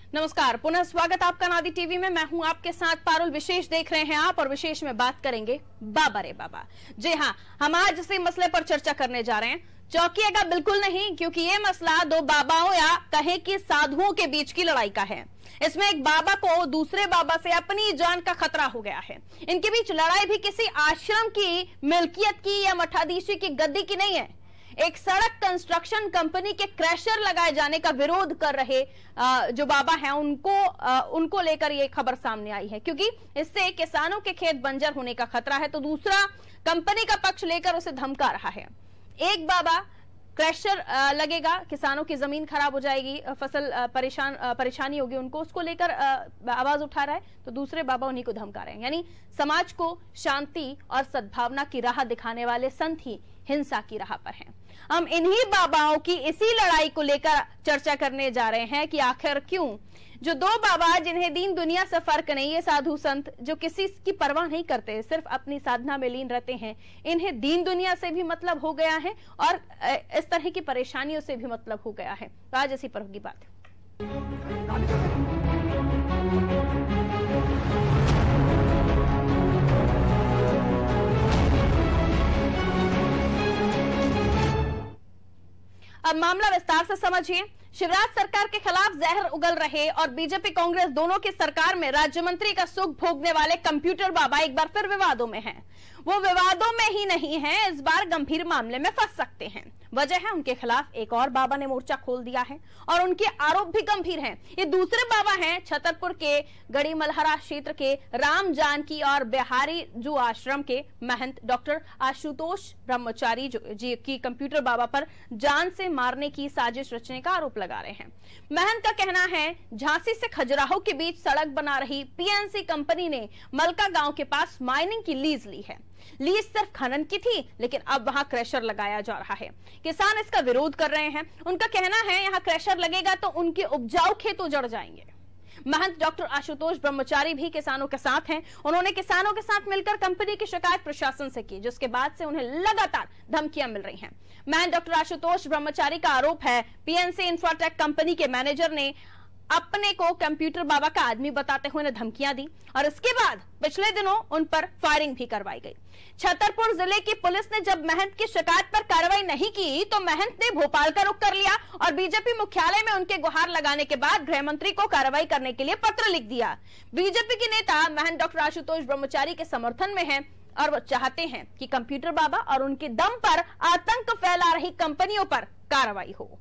नमस्कार, पुनः स्वागत आपका नादी टीवी में। मैं हूं आपके साथ पारुल। विशेष देख रहे हैं आप और विशेष में बात करेंगे बाबा रे बाबा। जी हां, हम आज इसी मसले पर चर्चा करने जा रहे हैं। चौंकिएगा बिल्कुल नहीं, क्योंकि ये मसला दो बाबाओं या कहें कि साधुओं के बीच की लड़ाई का है। इसमें एक बाबा को दूसरे बाबा से अपनी जान का खतरा हो गया है। इनके बीच लड़ाई भी किसी आश्रम की मिल्कियत की या मठाधीशी की गद्दी की नहीं है। एक सड़क कंस्ट्रक्शन कंपनी के क्रैशर लगाए जाने का विरोध कर रहे जो बाबा हैं उनको लेकर ये खबर सामने आई है, क्योंकि इससे किसानों के खेत बंजर होने का खतरा है, तो दूसरा कंपनी का पक्ष लेकर उसे धमका रहा है। एक बाबा क्रैशर लगेगा, किसानों की जमीन खराब हो जाएगी, फसल परेशानी होगी उनको, उसको लेकर आवाज उठा रहा है, तो दूसरे बाबा उन्हीं को धमका रहे हैं। यानी समाज को शांति और सद्भावना की राह दिखाने वाले संत ही हिंसा की राह पर हैं। हम इन्हीं बाबाओं की इसी लड़ाई को लेकर चर्चा करने जा रहे हैं कि आखिर क्यों जो दो बाबा जिन्हें दीन दुनिया से फर्क नहीं, ये साधु संत जो किसी की परवाह नहीं करते, सिर्फ अपनी साधना में लीन रहते हैं, इन्हें दीन दुनिया से भी मतलब हो गया है और इस तरह की परेशानियों से भी मतलब हो गया है। तो आज इसी पर होगी बात। अब मामला विस्तार से समझिए। शिवराज सरकार के खिलाफ जहर उगल रहे और बीजेपी कांग्रेस दोनों की सरकार में राज्य मंत्री का सुख भोगने वाले कंप्यूटर बाबा एक बार फिर विवादों में हैं। वो विवादों में ही नहीं है, इस बार गंभीर मामले में फंस सकते हैं। वजह है उनके खिलाफ एक और बाबा ने मोर्चा खोल दिया है और उनके आरोप भी गंभीर हैं। ये दूसरे बाबा हैं छतरपुर के गड़ी मलहरा क्षेत्र के राम जानकी और बिहारी जू आश्रम के महंत डॉक्टर आशुतोष ब्रह्मचारी जी की कंप्यूटर बाबा पर जान से मारने की साजिश रचने का आरोप लगा रहे हैं। महंत का कहना है झांसी से खजुराहो के बीच सड़क बना रही पीएनसी कंपनी ने मलका गांव के पास माइनिंग की लीज ली है। लीज सिर्फ खनन की थी, लेकिन अब वहां क्रैशर लगाया जा रहा है। किसान इसका विरोध कर रहे हैं। उनका कहना है यहां क्रैशर लगेगा तो उनके उपजाऊ खेत उजड़ जाएंगे। महंत डॉक्टर आशुतोष ब्रह्मचारी भी किसानों के साथ हैं। उन्होंने किसानों के साथ मिलकर कंपनी की शिकायत प्रशासन से की, जिसके बाद से उन्हें लगातार धमकियां मिल रही हैं। महंत डॉक्टर आशुतोष ब्रह्मचारी का आरोप है पीएनसी इंफ्राटेक कंपनी के मैनेजर ने अपने को कंप्यूटर बाबा का आदमी बताते हुए उन्हें धमकियां दी और इसके बाद पिछले दिनों उन पर फायरिंग भी करवाई गई। छतरपुर जिले की पुलिस ने जब महंत की शिकायत पर कार्रवाई नहीं की तो महंत ने भोपाल का रुख कर लिया और बीजेपी मुख्यालय में उनके गुहार लगाने के बाद गृह मंत्री को कार्रवाई करने के लिए पत्र लिख दिया। बीजेपी के नेता महंत डॉक्टर आशुतोष ब्रह्मचारी के समर्थन में हैं और वो चाहते हैं कि कंप्यूटर बाबा और उनके दम पर आतंक फैला रही कंपनियों पर कार्रवाई हो।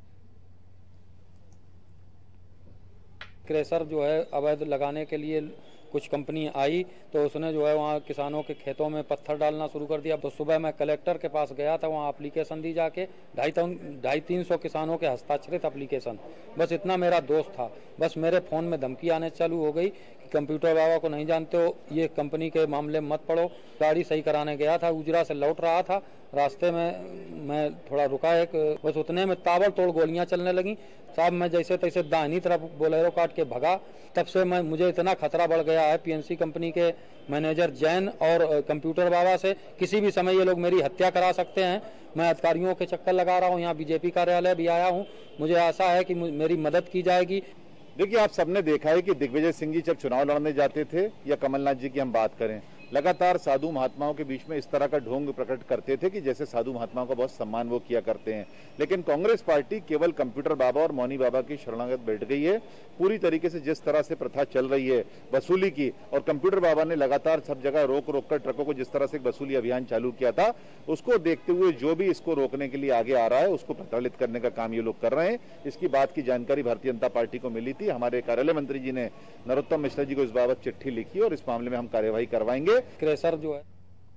क्रैशर जो है अवैध लगाने के लिए कुछ कंपनी आई तो उसने जो है वहाँ किसानों के खेतों में पत्थर डालना शुरू कर दिया। तो सुबह मैं कलेक्टर के पास गया था, वहाँ एप्लीकेशन दी जाके 250-300 किसानों के हस्ताक्षरित एप्लीकेशन, बस इतना मेरा दोस्त था। बस मेरे फ़ोन में धमकी आने चालू हो गई कि कंप्यूटर बाबा को नहीं जानते हो, ये कंपनी के मामले में मत पड़ो। गाड़ी सही कराने गया था, उजरा से लौट रहा था, रास्ते में मैं थोड़ा रुका एक, बस उतने में ताबड़तोड़ गोलियां चलने लगी। साहब मैं जैसे तैसे दाहिनी तरफ बोलेरो काट के भगा। तब से मुझे इतना खतरा बढ़ गया है पीएनसी कंपनी के मैनेजर जैन और कंप्यूटर बाबा से, किसी भी समय ये लोग मेरी हत्या करा सकते हैं। मैं अधिकारियों के चक्कर लगा रहा हूँ, यहाँ बीजेपी कार्यालय भी आया हूँ, मुझे आशा है कि मेरी मदद की जाएगी। देखिए, आप सबने देखा है कि दिग्विजय सिंह जी जब चुनाव लड़ने जाते थे या कमलनाथ जी की हम बात करें, लगातार साधु महात्माओं के बीच में इस तरह का ढोंग प्रकट करते थे कि जैसे साधु महात्माओं का बहुत सम्मान वो किया करते हैं। लेकिन कांग्रेस पार्टी केवल कंप्यूटर बाबा और मौनी बाबा की शरणागत बैठ गई है। पूरी तरीके से जिस तरह से प्रथा चल रही है वसूली की, और कंप्यूटर बाबा ने लगातार सब जगह रोक रोक कर ट्रकों को जिस तरह से वसूली अभियान चालू किया था, उसको देखते हुए जो भी इसको रोकने के लिए आगे आ रहा है उसको प्रताड़ित करने का काम ये लोग कर रहे हैं। इसकी बात की जानकारी भारतीय जनता पार्टी को मिली थी। हमारे कार्यालय मंत्री जी ने नरोत्तम मिश्रा जी को इस बाबत चिट्ठी लिखी और इस मामले में हम कार्यवाही करवाएंगे। क्रैशर जो है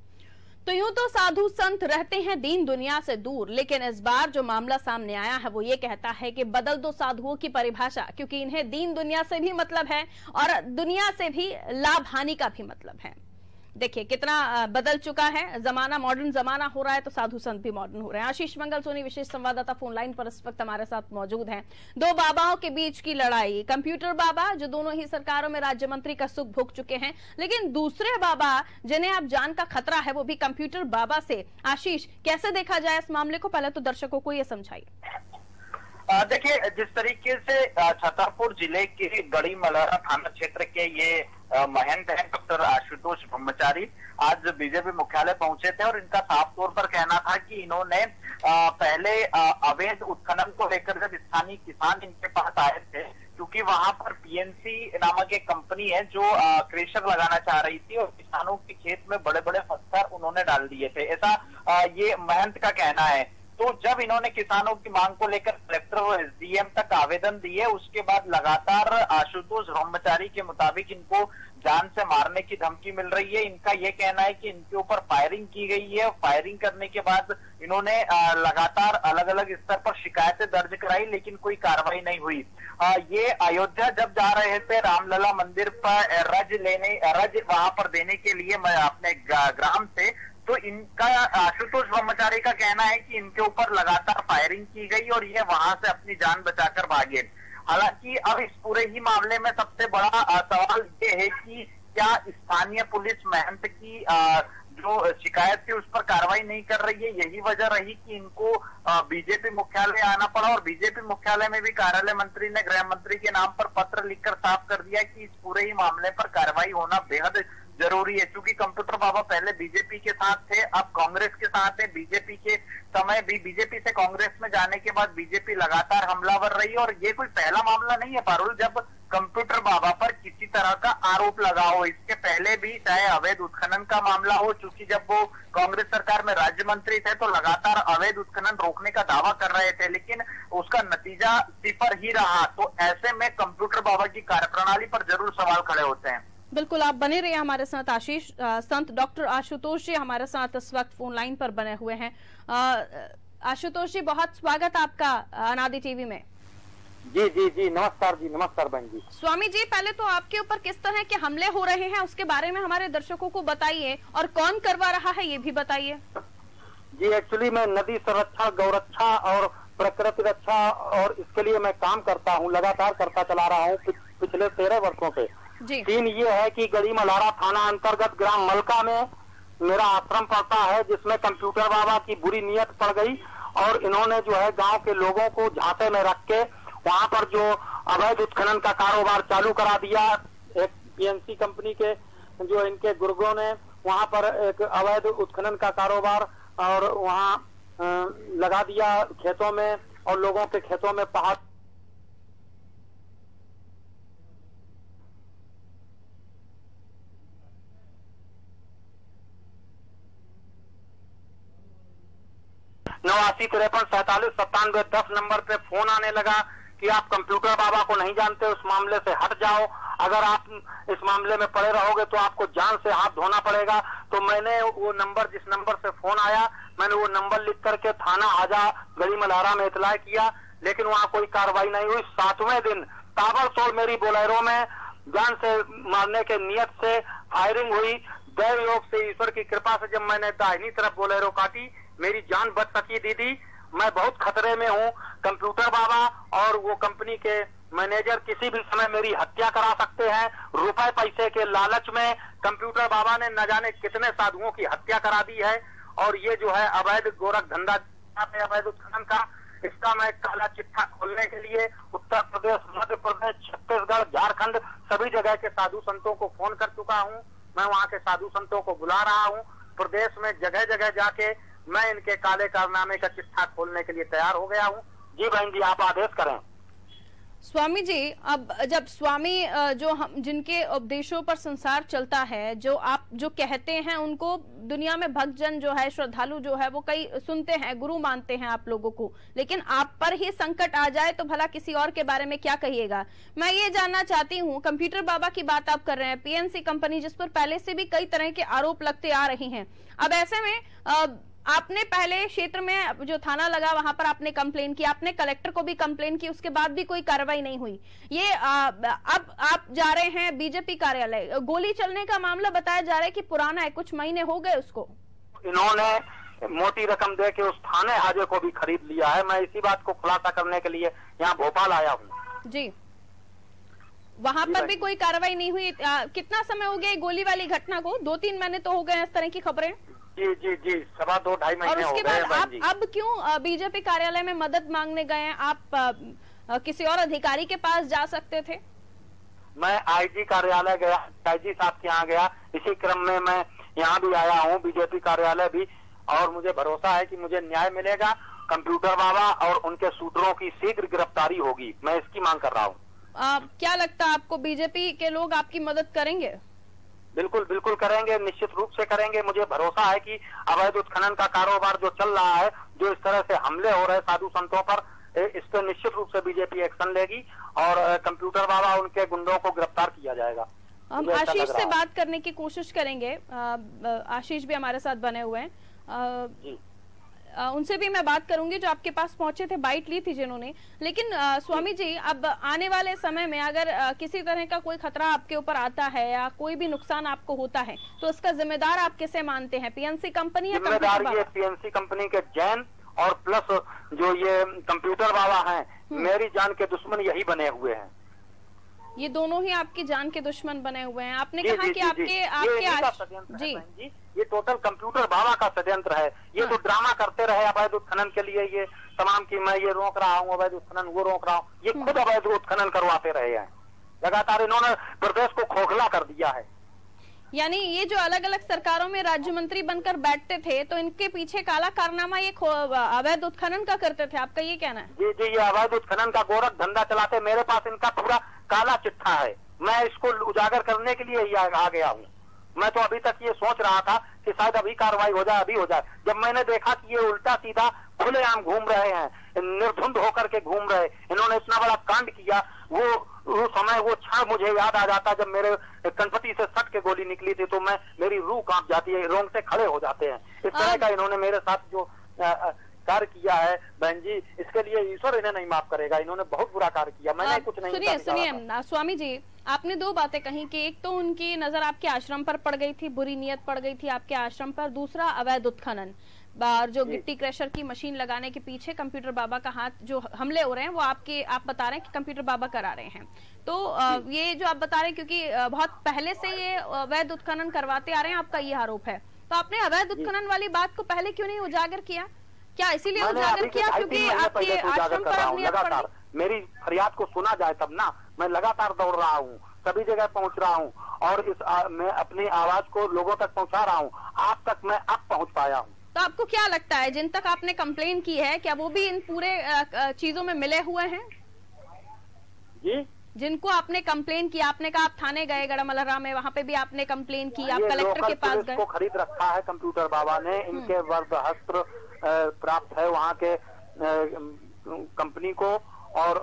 तो यूं तो साधु संत रहते हैं दीन दुनिया से दूर, लेकिन इस बार जो मामला सामने आया है वो ये कहता है कि बदल दो साधुओं की परिभाषा, क्योंकि इन्हें दीन दुनिया से भी मतलब है और दुनिया से भी लाभ हानि का भी मतलब है। देखिए कितना बदल चुका है जमाना, मॉडर्न जमाना हो रहा है तो साधु संत भी मॉडर्न हो रहे हैं। आशीष मंगल सोनी विशेष संवाददाता फोन लाइन पर इस वक्त हमारे साथ मौजूद हैं। दो बाबाओं के बीच की लड़ाई, कंप्यूटर बाबा जो दोनों ही सरकारों में राज्य मंत्री का सुख भोग चुके हैं, लेकिन दूसरे बाबा जिन्हें अब जान का खतरा है वो भी कंप्यूटर बाबा से। आशीष, कैसे देखा जाए इस मामले को, पहले तो दर्शकों को ये समझाइए। देखिए, जिस तरीके से छतरपुर जिले के गढ़ी मल्हारा थाना क्षेत्र के ये महंत हैं डॉक्टर आशुतोष ब्रह्मचारी आज बीजेपी मुख्यालय पहुंचे थे और इनका साफ तौर पर कहना था कि इन्होंने पहले अवैध उत्खनन को लेकर जब स्थानीय किसान इनके पास आए थे, क्योंकि वहां पर पीएनसी नामक एक कंपनी है जो क्रेशर लगाना चाह रही थी और किसानों के खेत में बड़े बड़े पत्थर उन्होंने डाल दिए थे, ऐसा ये महंत का कहना है। तो जब इन्होंने किसानों की मांग को लेकर कलेक्टर और एसडीएम तक आवेदन दिए, उसके बाद लगातार आशुतोष ब्रह्मचारी के मुताबिक इनको जान से मारने की धमकी मिल रही है। इनका यह कहना है कि इनके ऊपर फायरिंग की गई है। फायरिंग करने के बाद इन्होंने लगातार अलग अलग स्तर पर शिकायतें दर्ज कराई, लेकिन कोई कार्रवाई नहीं हुई। ये अयोध्या जब जा रहे थे रामलला मंदिर पर रज वहां पर देने के लिए मैं अपने ग्राम से, तो इनका आशुतोष ब्रह्मचारी का कहना है कि इनके ऊपर लगातार फायरिंग की गई और ये वहां से अपनी जान बचाकर भागे। हालांकि अब इस पूरे ही मामले में सबसे बड़ा सवाल ये है कि क्या स्थानीय पुलिस महंत की जो शिकायत थी उस पर कार्रवाई नहीं कर रही है। यही वजह रही कि इनको बीजेपी मुख्यालय आना पड़ा और बीजेपी मुख्यालय में भी कार्यालय मंत्री ने गृह मंत्री के नाम पर पत्र लिखकर साफ कर दिया कि इस पूरे ही मामले पर कार्रवाई होना बेहद जरूरी है। क्योंकि कंप्यूटर बाबा पहले बीजेपी के साथ थे, अब कांग्रेस के साथ है। बीजेपी के समय भी बीजेपी से कांग्रेस में जाने के बाद बीजेपी लगातार हमलावर रही और ये कोई पहला मामला नहीं है पारुल जब कंप्यूटर बाबा पर किसी तरह का आरोप लगा हो। इसके पहले भी चाहे अवैध उत्खनन का मामला हो, चूंकि जब वो कांग्रेस सरकार में राज्य मंत्री थे तो लगातार अवैध उत्खनन रोकने का दावा कर रहे थे, लेकिन उसका नतीजा सिफर ही रहा। तो ऐसे में कंप्यूटर बाबा की कार्यप्रणाली पर जरूर सवाल खड़े होते हैं। बिल्कुल, आप बने रहिए हमारे साथ। संत डॉक्टर आशुतोष जी हमारे साथ इस वक्त फोन लाइन पर बने हुए हैं। आशुतोष जी, बहुत स्वागत आपका अनादि टीवी में। जी जी जी, नमस्कार जी, नमस्कार बहन जी। स्वामी जी, पहले तो आपके ऊपर किस तरह के हमले हो रहे हैं उसके बारे में हमारे दर्शकों को बताइए और कौन करवा रहा है ये भी बताइए। जी, एक्चुअली मैं नदी संरक्षण, गौरक्षा और प्रकृति रक्षा और इसके लिए मैं काम करता हूँ, लगातार करता चला रहा हूँ पिछले 13 वर्षों से। सीन ये है कि गढ़ी मल्हारा थाना अंतर्गत ग्राम मलका में मेरा आश्रम पड़ता है, जिसमें कंप्यूटर बाबा की बुरी नीयत पड़ गई और इन्होंने जो है गांव के लोगों को झांसे में रख के वहां पर जो अवैध उत्खनन का कारोबार चालू करा दिया। एक पीएनसी कंपनी के जो इनके गुर्गों ने वहां पर एक अवैध उत्खनन का कारोबार और वहां लगा दिया खेतों में और लोगों के खेतों में पहाड़ 89 53 47 97 10 नंबर पे फोन आने लगा कि आप कंप्यूटर बाबा को नहीं जानते, उस मामले से हट जाओ, अगर आप इस मामले में पड़े रहोगे तो आपको जान से हाथ धोना पड़ेगा। तो मैंने वो नंबर, जिस नंबर से फोन आया, मैंने वो नंबर लिख करके थाना आजा गढ़ी मल्हारा में इतला किया, लेकिन वहाँ कोई कार्रवाई नहीं हुई। 7वें दिन ताबड़तोड़ मेरी बोलेरो में जान से मारने के नियत से फायरिंग हुई। दैव योग से, ईश्वर की कृपा से जब मैंने दाहिनी तरफ बोलेरो काटी, मेरी जान बच सकी। दीदी, मैं बहुत खतरे में हूँ। कंप्यूटर बाबा और वो कंपनी के मैनेजर किसी भी समय मेरी हत्या करा सकते हैं। रुपए पैसे के लालच में कंप्यूटर बाबा ने न जाने कितने साधुओं की हत्या करा दी है। और ये जो है अवैध गोरख धंधा अवैध उत्खनन का, इसका मैं काला चिट्ठा खोलने के लिए उत्तर प्रदेश, मध्य प्रदेश, छत्तीसगढ़, झारखंड सभी जगह के साधु संतों को फोन कर चुका हूँ। मैं वहाँ के साधु संतों को बुला रहा हूँ। प्रदेश में जगह जगह जाके मैं इनके काले कारनामे का चिट्ठा खोलने के लिए तैयार हो गया हूँ। जी बहन जी, आप आदेश करें। स्वामी जी, अब जब स्वामी जो हम जिनके उपदेशों पर संसार चलता है, जो आप जो कहते हैं उनको दुनिया में भक्तजन जो है, श्रद्धालु जो है, वो कई सुनते हैं, गुरु मानते हैं आप लोगों को, लेकिन आप पर ही संकट आ जाए तो भला किसी और के बारे में क्या कहिएगा। मैं ये जानना चाहती हूँ, कंप्यूटर बाबा की बात आप कर रहे हैं, पीएनसी कंपनी जिस पर पहले से भी कई तरह के आरोप लगते आ रहे हैं। अब ऐसे में आपने पहले क्षेत्र में जो थाना लगा वहां पर आपने कंप्लेन की, आपने कलेक्टर को भी कंप्लेन की, उसके बाद भी कोई कार्रवाई नहीं हुई। ये अब आप जा रहे हैं बीजेपी कार्यालय, गोली चलने का मामला बताया जा रहा है कि पुराना है, कुछ महीने हो गए उसको। इन्होंने मोटी रकम दे के उस थाने हाजे को भी खरीद लिया है। मैं इसी बात को खुलासा करने के लिए यहाँ भोपाल आया हूँ। जी, वहां पर भी कोई कार्रवाई नहीं हुई। कितना समय हो गया गोली वाली घटना को? 2-3 महीने तो हो गए इस तरह की खबरें। जी जी जी, 2.5 महीने हो गए। हैं और उसके बाद अब क्यों बीजेपी कार्यालय में मदद मांगने गए हैं? आप किसी और अधिकारी के पास जा सकते थे। मैं आईजी कार्यालय गया, आईजी साहब के यहाँ गया, इसी क्रम में मैं यहाँ भी आया हूँ, बीजेपी कार्यालय भी, और मुझे भरोसा है कि मुझे न्याय मिलेगा। कंप्यूटर बाबा और उनके शूटरों की शीघ्र गिरफ्तारी होगी, मैं इसकी मांग कर रहा हूँ। क्या लगता है आपको, बीजेपी के लोग आपकी मदद करेंगे? बिल्कुल बिल्कुल करेंगे, निश्चित रूप से करेंगे। मुझे भरोसा है कि अवैध उत्खनन का कारोबार जो चल रहा है, जो इस तरह से हमले हो रहे साधु संतों पर, इस पर निश्चित रूप से बीजेपी एक्शन लेगी और कंप्यूटर बाबा उनके गुंडों को गिरफ्तार किया जाएगा। हम आशीष से बात करने की कोशिश करेंगे। आशीष भी हमारे साथ बने हुए हैं, उनसे भी मैं बात करूंगी, जो आपके पास पहुंचे थे, बाइट ली थी जिन्होंने। लेकिन स्वामी जी, अब आने वाले समय में अगर किसी तरह का कोई खतरा आपके ऊपर आता है या कोई भी नुकसान आपको होता है, तो उसका जिम्मेदार आप किसे मानते हैं? पीएनसी कंपनी या जिम्मेदार ये पीएनसी कंपनी के जैन और प्लस जो ये कंप्यूटर वाला है, मेरी जान के दुश्मन यही बने हुए हैं। ये दोनों ही आपकी जान के दुश्मन बने हुए हैं। आपने कहा कि आपके जी, ये टोटल कंप्यूटर बाबा का षड्यंत्र है। ये तो ड्रामा करते रहे अवैध उत्खनन के लिए, ये तमाम की मैं ये रोक रहा हूँ अवैध उत्खनन, वो रोक रहा हूँ, ये खुद अवैध उत्खनन करवाते रहे हैं। लगातार इन्होंने प्रदेश को खोखला कर दिया है। यानी ये जो अलग अलग सरकारों में राज्य मंत्री बनकर बैठते थे, तो इनके पीछे काला कारनामा ये अवैध उत्खनन का करते थे, आपका ये कहना है? जी जी, ये अवैध उत्खनन का गोरख धंधा चलाते। मेरे पास इनका पूरा काला चिट्ठा है, मैं इसको उजागर करने के लिए ही आ गया हूँ। मैं तो अभी तक ये सोच रहा था कि शायद अभी कार्रवाई हो जाए, अभी हो जाए। जब मैंने देखा कि ये उल्टा सीधा खुलेआम घूम रहे हैं, निर्धुंध होकर के घूम रहे, इन्होंने इतना बड़ा कांड किया, वो समय, वो क्षण मुझे याद आ जाता जब मेरे कनपति से सट के गोली निकली थी, तो मेरी रूह कांप जाती है, रोंगटे खड़े हो जाते हैं। इस तरह का इन्होंने मेरे साथ जो कार्य किया है बहन जी, इसके लिए ईश्वर इन्हें नहीं माफ करेगा। इन्होंने बहुत बुरा कार्य किया, मैंने कुछ नहीं। सुनिए स्वामी जी, आपने दो बातें कही कि एक तो उनकी नजर आपके आश्रम पर पड़ गई थी, बुरी नियत पड़ गई थी आपके आश्रम पर, दूसरा अवैध उत्खनन और जो गिट्टी क्रशर की मशीन लगाने के पीछे कंप्यूटर बाबा का हाथ, जो हमले हो रहे हैं वो आप बता रहे हैं कि कंप्यूटर बाबा करा रहे हैं। तो ये जो आप बता रहे हैं, क्योंकि बहुत पहले से ये अवैध उत्खनन करवाते आ रहे हैं, आपका ये आरोप है, तो आपने अवैध उत्खनन वाली बात को पहले क्यों नहीं उजागर किया? क्या इसीलिए उजागर किया क्योंकि आपके आश्रम पर लगातार मेरी फरियाद को सुना जाए तब ना? मैं लगातार दौड़ रहा हूँ, सभी जगह पहुँच रहा हूँ और मैं अपनी आवाज को लोगों तक पहुँचा रहा हूँ। आप तक मैं अब पहुँच पाया हूँ। तो आपको क्या लगता है, जिन तक आपने कंप्लेन की है, क्या वो भी इन पूरे चीजों में मिले हुए हैं? जी, जिनको आपने कंप्लेन किया, आपने कहा आप थाने गए गढ़मलरा में, वहाँ पे भी आपने कंप्लेन की, आप कलेक्टर के पास गए? को खरीद रखा है कंप्यूटर बाबा ने, इनके वस्त्र प्राप्त है वहाँ के कंपनी को, और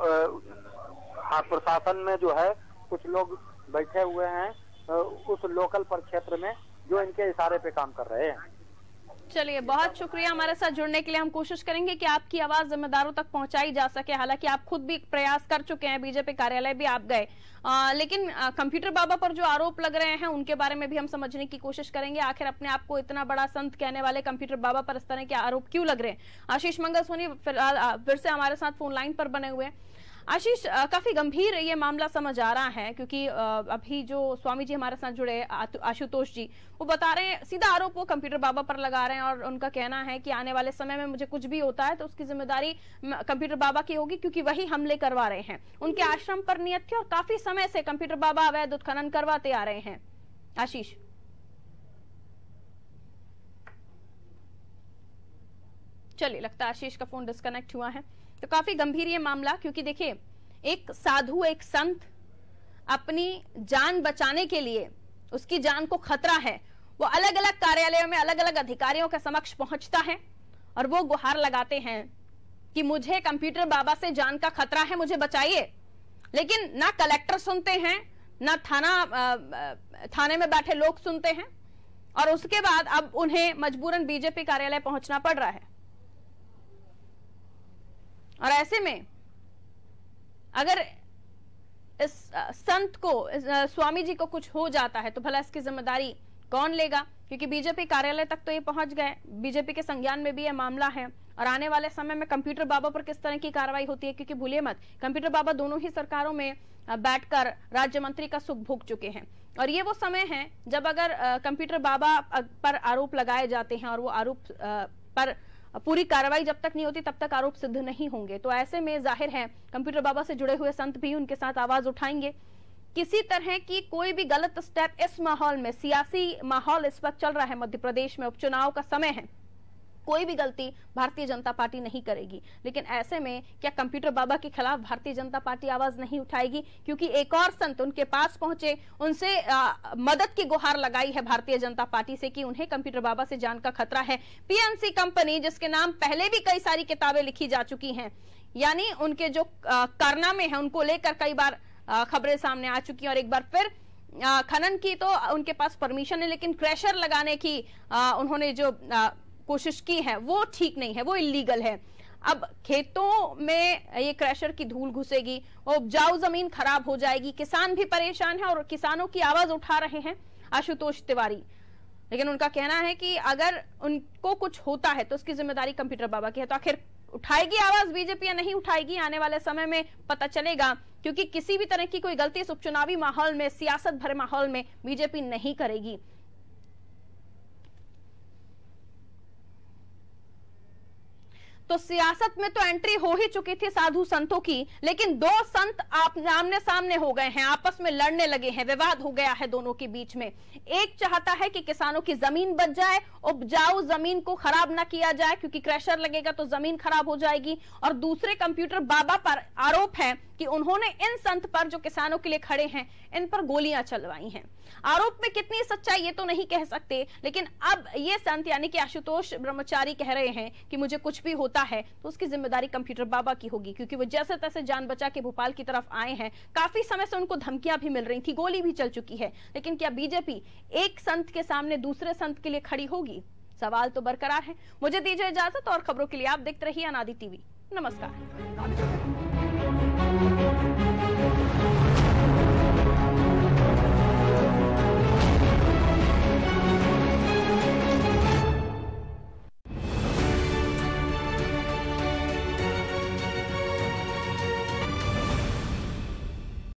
प्रशासन में जो है कुछ लोग बैठे हुए हैं उस लोकल परिक्षेत्र में जो इनके इशारे पे काम कर रहे हैं। चलिए, बहुत शुक्रिया हमारे साथ जुड़ने के लिए। हम कोशिश करेंगे कि आपकी आवाज जिम्मेदारों तक पहुंचाई जा सके। हालांकि आप खुद भी प्रयास कर चुके हैं, बीजेपी कार्यालय भी आप गए, लेकिन कंप्यूटर बाबा पर जो आरोप लग रहे हैं उनके बारे में भी हम समझने की कोशिश करेंगे। आखिर अपने आप को इतना बड़ा संत कहने वाले कंप्यूटर बाबा पर इस तरह के आरोप क्यों लग रहे हैं? आशीष मंगल सोनी फिर से हमारे साथ फोन लाइन पर बने हुए हैं। आशीष, काफी गंभीर ये मामला समझ आ रहा है, क्योंकि अभी जो स्वामी जी हमारे साथ जुड़े आशुतोष जी, वो बता रहे हैं, सीधा आरोप वो कंप्यूटर बाबा पर लगा रहे हैं और उनका कहना है कि आने वाले समय में मुझे कुछ भी होता है तो उसकी जिम्मेदारी कंप्यूटर बाबा की होगी, क्योंकि वही हमले करवा रहे हैं। उनके आश्रम पर नियत थी और काफी समय से कंप्यूटर बाबा अवैध उत्खनन करवाते आ रहे हैं। आशीष, चलिए, लगता है आशीष का फोन डिस्कनेक्ट हुआ है। तो काफी गंभीर ये मामला, क्योंकि देखिए, एक साधु, एक संत अपनी जान बचाने के लिए, उसकी जान को खतरा है, वो अलग अलग कार्यालयों में अलग अलग अधिकारियों के समक्ष पहुंचता है और वो गुहार लगाते हैं कि मुझे कंप्यूटर बाबा से जान का खतरा है, मुझे बचाइए। लेकिन ना कलेक्टर सुनते हैं, ना थाने में बैठे लोग सुनते हैं, और उसके बाद अब उन्हें मजबूरन बीजेपी कार्यालय पहुंचना पड़ रहा है। और ऐसे में अगर इस संत को, इस स्वामी जी को कुछ हो जाता है तो भला इसकी जिम्मेदारी कौन लेगा? क्योंकि बीजेपी कार्यालय तक तो ये पहुंच गए, बीजेपी के संज्ञान में भी ये मामला है, और आने वाले समय में कंप्यूटर बाबा पर किस तरह की कार्रवाई होती है, क्योंकि भूलिए मत, कंप्यूटर बाबा दोनों ही सरकारों में बैठकर राज्य मंत्री का सुख भोग चुके हैं। और ये वो समय है जब अगर कंप्यूटर बाबा पर आरोप लगाए जाते हैं और वो आरोप पर पूरी कार्रवाई जब तक नहीं होती तब तक आरोप सिद्ध नहीं होंगे। तो ऐसे में जाहिर है कंप्यूटर बाबा से जुड़े हुए संत भी उनके साथ आवाज उठाएंगे। किसी तरह की कोई भी गलत स्टेप इस माहौल में, सियासी माहौल इस वक्त चल रहा है मध्य प्रदेश में, उपचुनाव का समय है, कोई भी गलती भारतीय जनता पार्टी नहीं करेगी। लेकिन ऐसे में क्या कंप्यूटर बाबा के खिलाफ भारतीय जनता पार्टी आवाज नहीं उठाएगी? क्योंकि एक और संत उनके पास पहुंचे, उनसे मदद की गुहार लगाई है भारतीय जनता पार्टी से कि उन्हें कंप्यूटर बाबा से जान का खतरा है। पीएनसी कंपनी जिसके नाम पहले भी कई सारी किताबें लिखी जा चुकी हैं, यानी उनके जो कारनामे हैं उनको लेकर कई बार खबरें सामने आ चुकी हैं। और एक बार फिर खनन की तो उनके पास परमिशन है, लेकिन क्रैशर लगाने की उन्होंने जो कोशिश की है वो ठीक नहीं है, वो इलीगल है। अब खेतों में ये क्रैशर की धूल घुसेगी, उपजाऊ जमीन खराब हो जाएगी, किसान भी परेशान है और किसानों की आवाज उठा रहे हैं आशुतोष तिवारी। लेकिन उनका कहना है कि अगर उनको कुछ होता है तो उसकी जिम्मेदारी कंप्यूटर बाबा की है। तो आखिर उठाएगी आवाज बीजेपी या नहीं उठाएगी, आने वाले समय में पता चलेगा। क्योंकि किसी भी तरह की कोई गलती इस उपचुनावी माहौल में, सियासत भरे माहौल में बीजेपी नहीं करेगी। तो सियासत में तो एंट्री हो ही चुकी थी साधु संतों की, लेकिन दो संत आमने सामने हो गए हैं, आपस में लड़ने लगे हैं, विवाद हो गया है दोनों के बीच में। एक चाहता है कि किसानों की जमीन बच जाए, उपजाऊ जमीन को खराब ना किया जाए क्योंकि क्रैशर लगेगा तो जमीन खराब हो जाएगी। और दूसरे कंप्यूटर बाबा पर आरोप है कि उन्होंने इन संत पर जो किसानों के लिए खड़े हैं इन पर गोलियां चलवाई हैं। आरोप में कितनी सच्चाई ये तो नहीं कह सकते, लेकिन अब ये संत यानी कि आशुतोष ब्रह्मचारी कह रहे हैं कि मुझे कुछ भी होता है तो उसकी जिम्मेदारी कंप्यूटर बाबा की होगी, क्योंकि वो जैसे तैसे जान बचा के भोपाल की तरफ आए हैं। काफी समय से उनको धमकियां भी मिल रही थी, गोली भी चल चुकी है। लेकिन क्या बीजेपी एक संत के सामने दूसरे संत के लिए खड़ी होगी? सवाल तो बरकरार है। मुझे दीजिए इजाजत और खबरों के लिए आप देखते रहिए अनादि टीवी। नमस्कार।